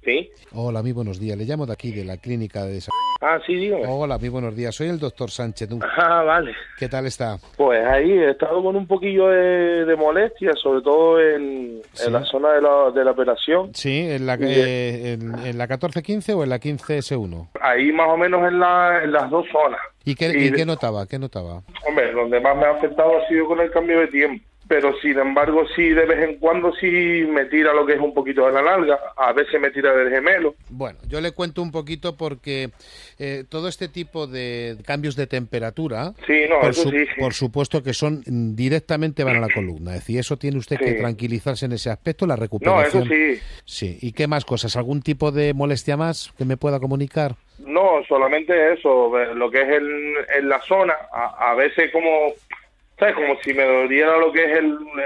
Sí. Hola, muy buenos días. Le llamo de aquí, de la clínica de... Ah, sí, dígame. Hola, muy buenos días. Soy el doctor Sánchez. Ah, vale. ¿Qué tal está? Pues ahí he estado con un poquillo de molestia, sobre todo en la zona de la operación. Sí, en la 14-15 o en la 15S1. Ahí más o menos en las dos zonas. ¿Y qué notaba? ¿Qué notaba? Hombre, donde más me ha afectado ha sido con el cambio de tiempo. Pero sin embargo, sí, de vez en cuando sí me tira lo que es un poquito de la nalga, a veces me tira del gemelo. Bueno, yo le cuento un poquito porque todo este tipo de cambios de temperatura, sí, no, eso sí. Por supuesto que son directamente van a la columna. Es decir, eso tiene usted que tranquilizarse en ese aspecto, la recuperación. No, eso sí. Sí, ¿y qué más cosas? ¿Algún tipo de molestia más que me pueda comunicar? No, solamente eso, lo que es en la zona, a veces como... ¿Sabes? Como si me doliera lo que es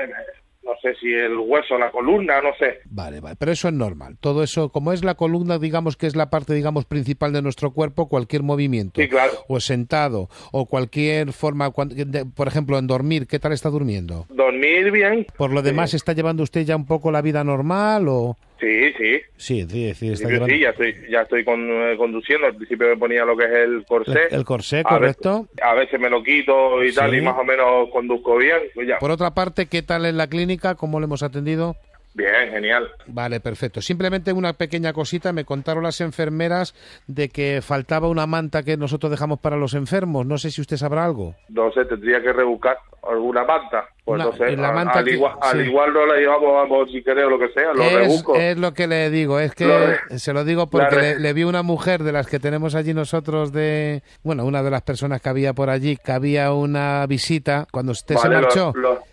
no sé si el hueso, la columna, no sé. Vale, pero eso es normal. Todo eso, como es la columna, digamos que es la parte, digamos, principal de nuestro cuerpo, cualquier movimiento. Sí, claro. O sentado, o cualquier forma, por ejemplo, en dormir, ¿qué tal está durmiendo? Dormir bien. ¿Por lo demás está llevando usted ya un poco la vida normal o...? Sí. Sí, está llevando... Sí, ya estoy conduciendo. Al principio me ponía lo que es el corsé. El corsé, correcto. A veces me lo quito y tal, y más o menos conduzco bien. Pues ya. Por otra parte, ¿qué tal en la clínica? ¿Cómo le hemos atendido? Bien, genial. Vale, perfecto. Simplemente una pequeña cosita. Me contaron las enfermeras de que faltaba una manta que nosotros dejamos para los enfermos. No sé si usted sabrá algo. No sé, tendría que rebuscar alguna manta. Pues no sé, al igual no la llevamos si querés o lo que sea, lo rebusco. Es lo que le digo, es que se lo digo porque le vi una mujer de las que tenemos allí nosotros una de las personas que había por allí, que había una visita cuando usted se marchó.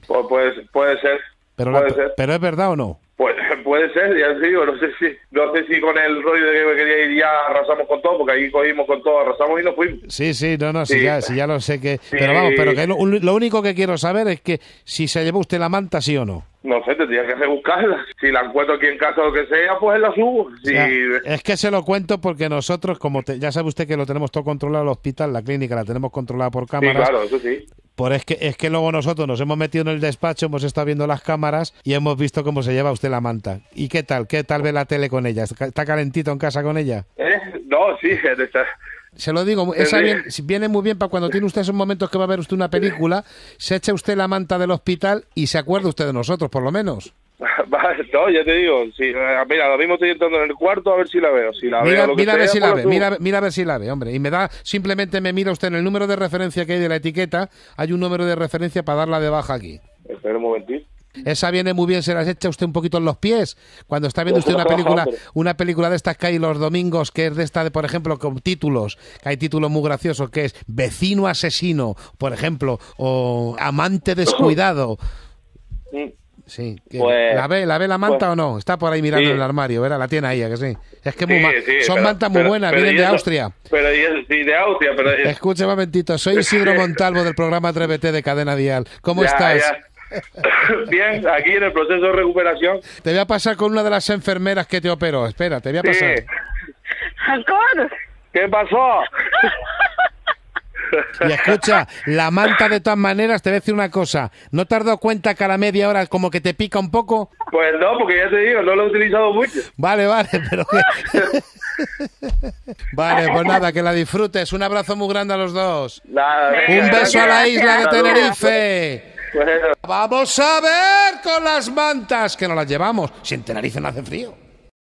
Puede ser. Pero ¿es verdad o no? Pues puede ser, ya te digo, no sé si con el rollo de que me quería ir ya arrasamos con todo, porque ahí cogimos con todo, arrasamos y nos fuimos. Sí, ya lo sé que... Sí. Pero vamos, pero que lo único que quiero saber es que si se llevó usted la manta, sí o no. No sé, tendría que rebuscarla. Si la encuentro aquí en casa o lo que sea, pues la subo. Sí. O sea, es que se lo cuento porque nosotros, ya sabe usted que lo tenemos todo controlado el hospital, la clínica la tenemos controlada por cámaras. Sí, claro, eso sí. Es que luego nosotros nos hemos metido en el despacho, hemos estado viendo las cámaras y hemos visto cómo se lleva usted la manta. ¿Y qué tal? ¿Qué tal ve la tele con ella? ¿Está calentito en casa con ella? No, sí, se lo digo, viene muy bien para cuando tiene usted esos momentos que va a ver usted una película, se echa usted la manta del hospital y se acuerda usted de nosotros, por lo menos. No, ya te digo, mira, lo mismo estoy entrando en el cuarto a ver si la veo. Si la mira, veo, mira a ver si la ve, mira a ver si la ve, hombre. Y simplemente me mira usted en el número de referencia que hay de la etiqueta, hay un número de referencia para darla de baja aquí. Espera un momentito. Esa viene muy bien, se las echa usted un poquito en los pies cuando está viendo usted una película de estas que hay los domingos, que es de esta, por ejemplo, con títulos, que hay títulos muy graciosos, que es Vecino asesino, por ejemplo, o Amante descuidado. Sí, pues, ¿la ve la manta o no? Está por ahí mirando en el armario, ¿verdad? La tiene ahí, ¿a que sí? Es que son mantas muy buenas, vienen de Austria. De Austria, pero... Escuche un momentito, soy Isidro Montalvo del programa Atrévete de Cadena Dial. ¿Cómo estás? Bien, aquí en el proceso de recuperación. Te voy a pasar con una de las enfermeras que te operó. Espera, te voy a pasar. ¿Qué pasó? Y escucha, la manta de todas maneras, te voy a decir una cosa. ¿No te has dado cuenta que a la media hora como que te pica un poco? Pues no, porque ya te digo, no lo he utilizado mucho. Vale, pero... Vale, pues nada, que la disfrutes. Un abrazo muy grande a los dos. Un beso a la isla de Tenerife. Vamos a ver con las mantas, que nos las llevamos. Si en Tenerife no hace frío.